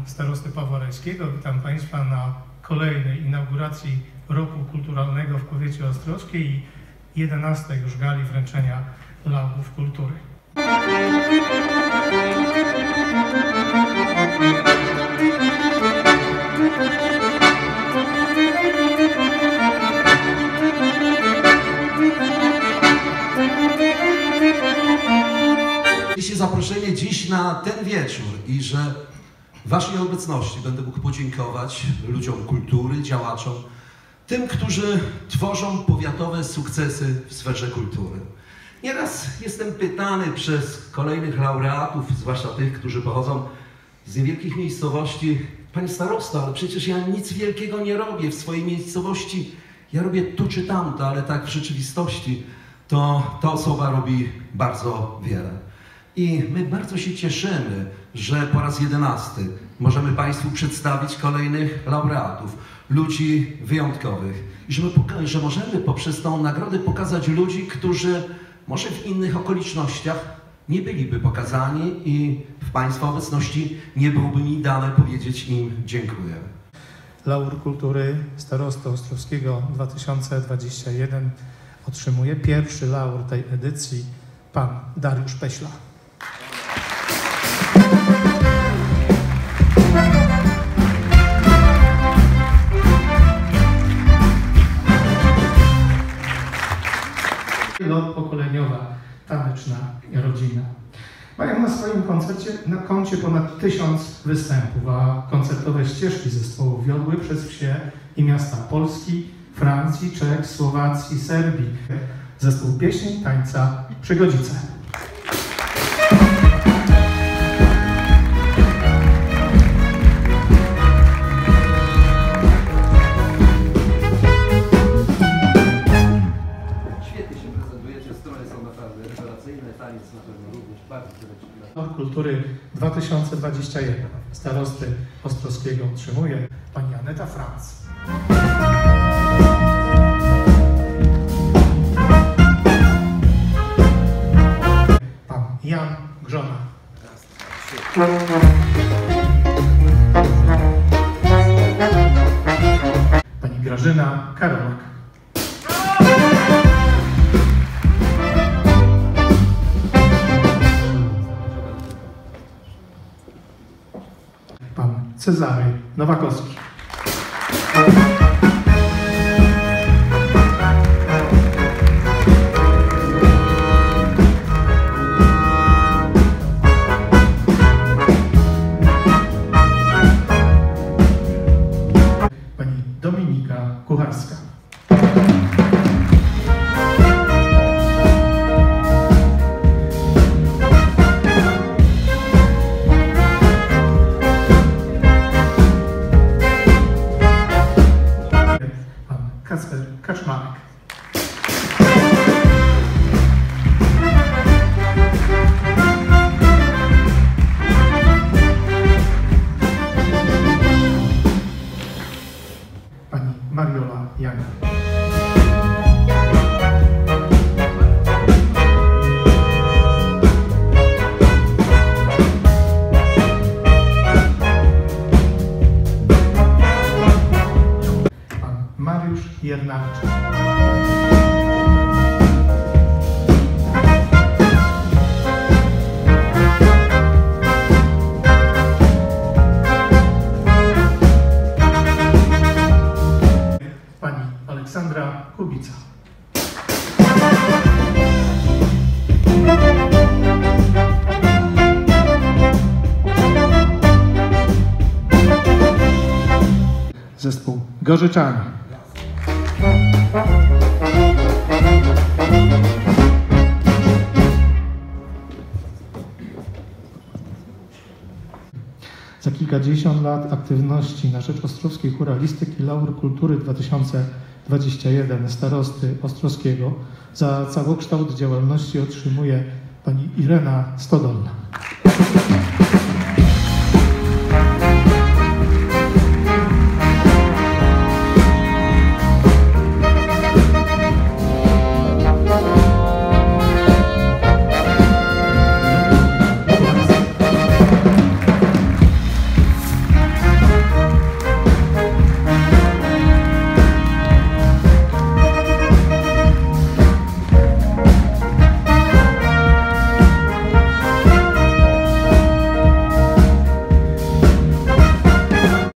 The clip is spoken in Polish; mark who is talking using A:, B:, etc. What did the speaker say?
A: starosty Pawła Rajskiego. Witam Państwa na kolejnej inauguracji Roku Kulturalnego w powiecie ostrowskiej i 11. już gali wręczenia laurów kultury.
B: Jesteście zaproszeni dziś na ten wieczór i że w Waszej obecności będę mógł podziękować ludziom kultury, działaczom, tym, którzy tworzą powiatowe sukcesy w sferze kultury. Nieraz jestem pytany przez kolejnych laureatów, zwłaszcza tych, którzy pochodzą z niewielkich miejscowości: Panie starosto, ale przecież ja nic wielkiego nie robię w swojej miejscowości. Ja robię tu czy tamto, ale tak w rzeczywistości to ta osoba robi bardzo wiele. I my bardzo się cieszymy, że po raz 11 możemy Państwu przedstawić kolejnych laureatów, ludzi wyjątkowych. I że możemy poprzez tą nagrodę pokazać ludzi, którzy może w innych okolicznościach nie byliby pokazani i w Państwa obecności nie byłoby mi dane powiedzieć im dziękuję.
A: Laur Kultury Starosty Ostrowskiego 2021 otrzymuje pierwszy laur tej edycji pan Dariusz Peśla. Wielopokoleniowa taneczna rodzina. Mają na swoim koncie ponad 1000 występów, a koncertowe ścieżki zespołu wiodły przez wsie i miasta Polski, Francji, Czech, Słowacji, Serbii. Zespół pieśni, tańca Przygodzice. Kultury 2021 starosty ostrowskiego otrzymuje pani Aneta Franc. Pan Jan Grzona. Pani Grażyna Karolak. Pan Cezary Nowakowski. Pani Dominika Kucharska. Kaczmarek. Pani Mariola Jana. Pan Mariusz Jernawczyk. Pani Aleksandra Kubica. Zespół Gorzyczanie. Za kilkadziesiąt lat aktywności na rzecz ostrowskiej chóralistyki laur kultury 2021 starosty ostrowskiego za całokształt działalności otrzymuje pani Irena Stodolna.